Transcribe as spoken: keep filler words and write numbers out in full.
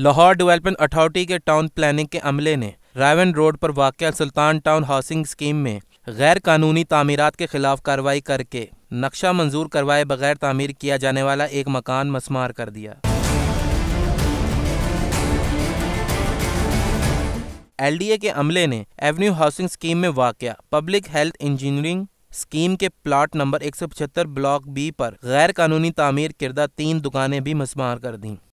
Lahore development authority के town planning के अमले ने रावन रोड पर वाक़या सुल्तान टाउन हाउसिंग स्कीम में गैर कानूनी तामीरात के खिलाफ कार्रवाई करके नक्शा मंजूर करवाए बगैर तामीर किया जाने वाला एक मकान मस्मार कर दिया। एल डी ए के अमले ने एवेन्यू हाउसिंग स्कीम में वाक़या पब्लिक हेल्थ इंजीनियरिंग स्कीम के प्लाट नंबर एक सौ पचहत्तर ब्लॉक बी पर गैर कानूनी तामीर किर्दा तीन दुकानें भी मस्मार कर दी।